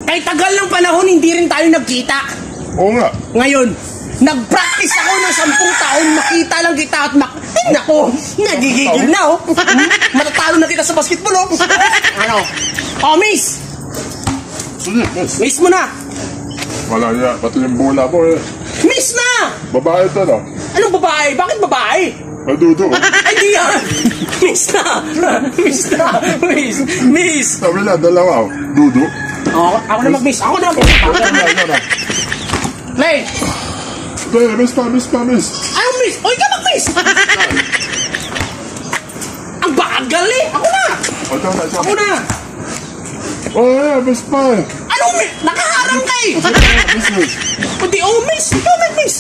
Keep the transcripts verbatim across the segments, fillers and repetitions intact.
Kay tagal ng panahon, hindi rin tayo nagkita. Oo nga. Ngayon, nag-practice ako ng sampung taon, makita lang kita at mak... Ay, nako, nagigigil na, oh. Matatalo na kita sa basketball, oh. Ano? Oh, miss! Sige, miss. Miss mo na. Wala niya, pati yung bola mo eh. Miss na! Babae ito, no? Anong babae? Bakit babae? Ay, dudo. Ay, di yan! Miss na! Miss na! Miss! Miss! Sabi na, dalawa, oh. Dudo. Oh, ako na mag-miss. Ako na mag-miss. Ako na, ako na. Play! Play, miss pa, miss pa, miss. Anong miss? O, ikaw mag-miss! Ang bagal eh! Ako na! Ito na, ito Ako na! Oh, yeah, miss pa eh. Anong miss? Nakaharang ka eh! Miss, miss. O di, oh miss! Ikaw mag-miss!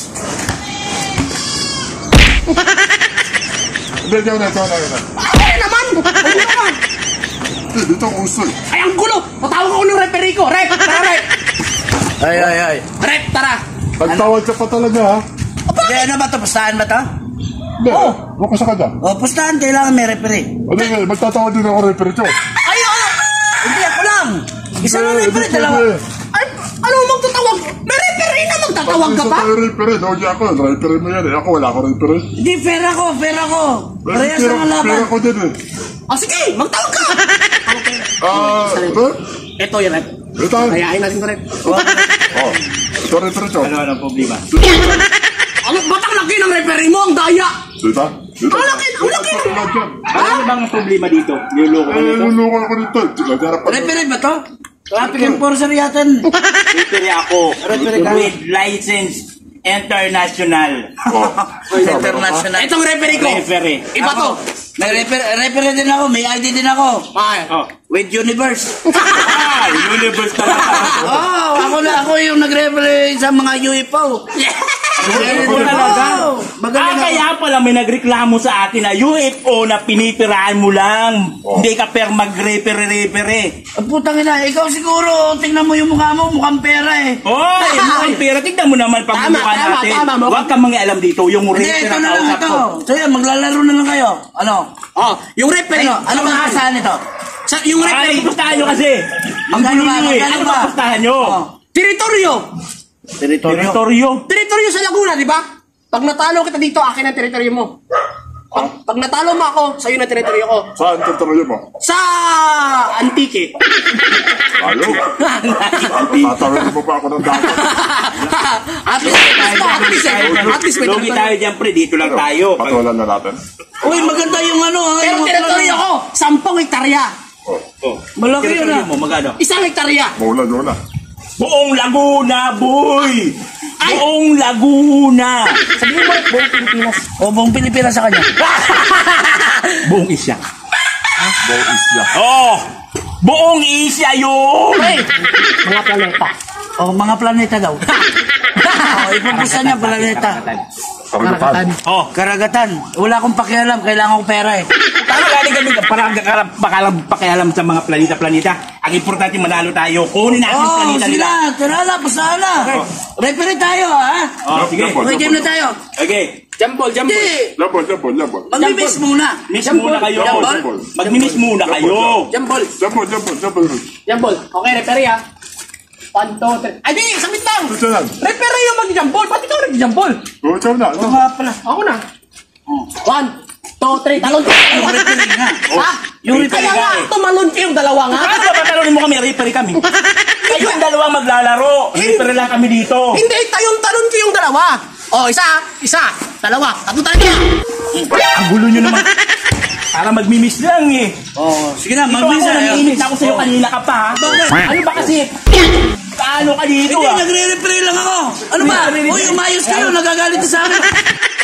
Hindi, ikaw na, ikaw na, ikaw na. Ako na naman! Ako naman! Hindi, dito ang usoy. Ay, ang gulo! Tatawag ako ng referee ko! Rep! Tara, rep! Ay, ay, ay. Rep, tara! Nagtawag ka pa talaga, ha? Hindi, ano ba ito? Pustahan ba ito? Hindi, Oh. huwag ka sa kanya. O, pustahan. Kailangan may referee. Ano nga, magtatawag din ako referee ito. Ay, ano? Hindi, ako lang. Isa lang Hindi, referee, hindi dalawa. pwede. Ay, ano magtatawag? May referee na magtatawag ka Pag-isa pa? tayo referee, no? Hindi ako, referee mo yan eh. Ako, wala ako referee. Hindi, fair ako, fair ako. Parehas Pero- ang laban. pero ako din eh. O sige, magtawag ka! Ah, ito? Ito yung rep. Ito? Hayain natin ko rep. Oh, ito referee ito. Ano ang problema? Ano, ba't ang laki ng referee mo? Ang daya! Dito? Dito? Ang laki, ang laki! Ano bang problema dito? Niloloko ka Eh, nito? luluko ako nito. Nagharap pa. Referee ba ito? Traffic enforcer yata. Referee ako. Referee ka. With license international. Oh, International. Itong referee ko! Referee. Iba to! May refer- referee din ako, may I D din ako. Ay, Oh. With Universe. Ah, universe talaga. Oh, ako na ako yung nag-referee sa mga U F O. U F O talaga. Oh, Ah, magaling ako. kaya pala may nagreklamo sa akin na U F O na pinipiraan mo lang. Oh. Hindi ka per mag-referee-referee. Ang putang ina, ikaw siguro, tingnan mo yung mukha mo, mukhang pera eh. Oy, mukhang pera. Tignan mo naman pag Tama, mukha tama, natin. tama, mo. Huwag kang mangialam dito. Yung Hindi, referee ito na na lang kausap ito. ko. So yan, maglalaro na lang kayo. Ano? oh, yung referee. Ano? Ano bang asahan ito? Sa, yung Ay, referee. pustahan nyo kasi. Ang Magkano gulo ba? nyo eh. Magkano Ano ba? ba pustahan nyo? Oh. Teritoryo. Teritoryo. Teritoryo. Teritoryo sa Laguna, di ba? Pag natalo kita dito, akin ang teritoryo mo. Pag, pag natalo mo ako, sa'yo na teritoryo ko. Saan tutuloy mo? Sa Antique. Ayaw. Tatawin mo pa ako ng dapat. At least, at least, at least, may Lugi tayo teritoryo. dyan, pre. Dito lang tayo. Patulan na natin. Uy, maganda yung ano ha. Pero yung teritoryo ko, sampung hektarya. Oh, Oh. Malaki yun Teritoryo ah. mo, magano? Isang hektarya. maula doon na. Buong Laguna, boy! Ay! Buong Laguna! Sabihin mo, buong Pilipinas. O, buong Pilipinas sa kanya. Buong Isya. Buong isla. Oh! Buong Isya yun! Hey, mga planeta. O, mga planeta daw. O, ipupusta niya planeta. Karagatan. Oh! Karagatan. Wala akong pakialam, kailangan ko pera eh. Tama galing kami para bakalang pakialam sa mga planeta-planeta. Ang importante manalo tayo. Kunin natin yung Oh, planeta sige nila. na, tara na, pustahan na. Referee tayo ha. Oh, sige. Okay, game na tayo. Okay. Jambol, jambol. Hindi, Labon, labon, labon. mag-miss muna. Miss muna kayo. Jambol. Mag-miss muna kayo. Jambol. Labon, labon, labon. Jambol. Okay, referee ah. One, two, three. Ay, di, sabit lang. Ito lang. Referee yung mag-jambol. Ba't ikaw nag-jambol? Oh, ikaw na. Ito nga pala. Ako na. One, two, three. Talon ka. Yung referee nga. Ha? Yung Kaya referee nga, nga eh. tumalon kayong dalawa nga. Ano ba talonin mo kami? Referee kami. Kayong dalawa maglalaro. Referee lang kami dito. Hindi, tayong talon kayong dalawa. Oh, isa, isa, dalawa, tatlo tayo. Ang gulo nyo naman. Para magmi-miss lang eh. Oh, sige na, Ito mag-miss ako, na. nangiinit na ako sa'yo kanina ka pa ha. Ano ba kasi? Paano ka dito Hindi, ah? nagre-referee lang ako. Ano ba? Uy, umayos kayo, nagagalit sa akin.